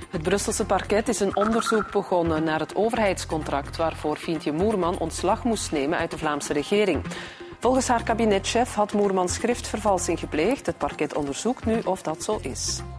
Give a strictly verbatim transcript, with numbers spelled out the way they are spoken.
Het Brusselse parket is een onderzoek begonnen naar het overheidscontract waarvoor Fientje Moerman ontslag moest nemen uit de Vlaamse regering. Volgens haar kabinetchef had Moerman schriftvervalsing gepleegd. Het parket onderzoekt nu of dat zo is.